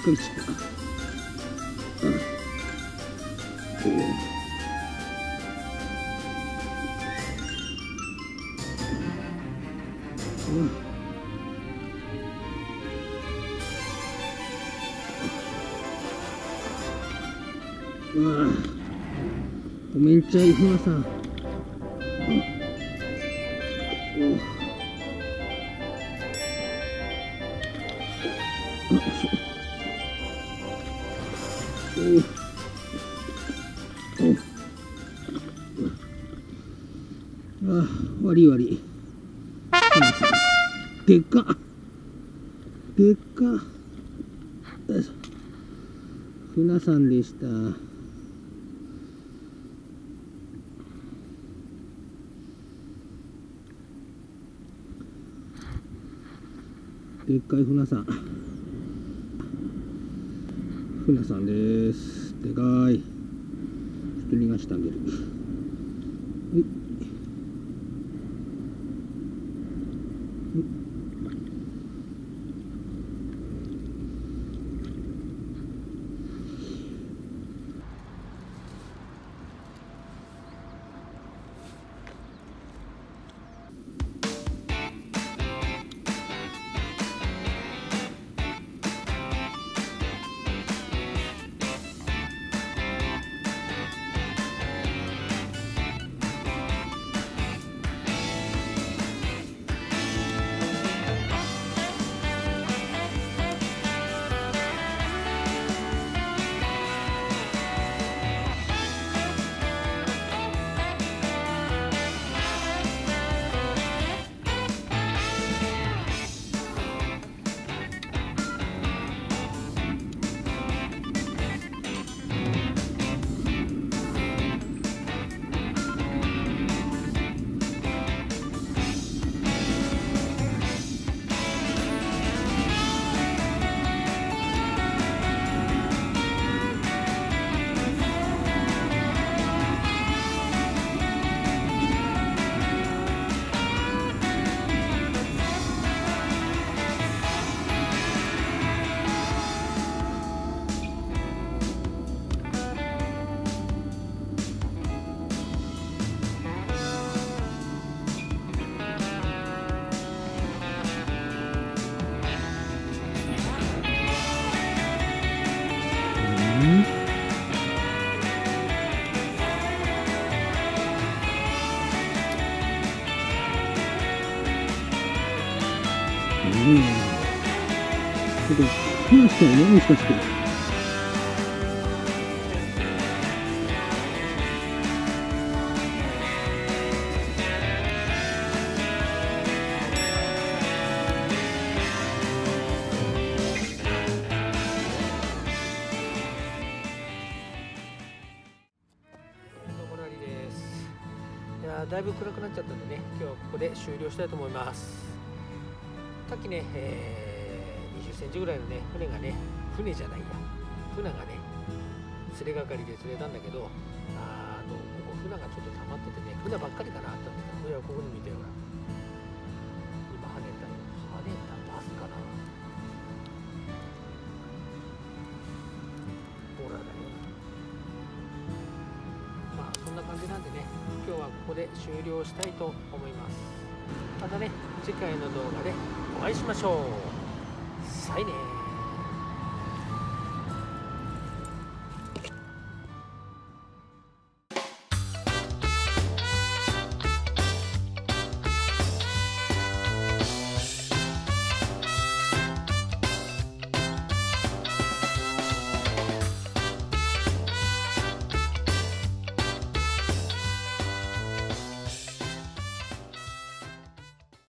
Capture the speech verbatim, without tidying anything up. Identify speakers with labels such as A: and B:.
A: っかりしちゃった。うわあ、ごめんちゃいふなさん。ああ、悪い悪い。でっかでっか。ふなさんでした。でっかいふなさん。ふなさんです。でかい。ちょっと逃がしてあげる。はい。うん、ちょっと話したよね、もしかして。
B: いやだいぶ暗くなっちゃったんでね、今日はここで終了したいと思います。さっきね、えー、にじゅっセンチぐらいのね船がね、船じゃないや船がね釣れがかりで釣れたんだけど、あーとここ船がちょっと溜まっててね、船ばっかりかなと思ってた。いやここに見てよ、ほら今跳ねたよ、跳ねたバスかな、ほらだよ。まあそんな感じなんでね、今日はここで終了したいと思います。またね次回の動画でお会いしましょう。さいねー。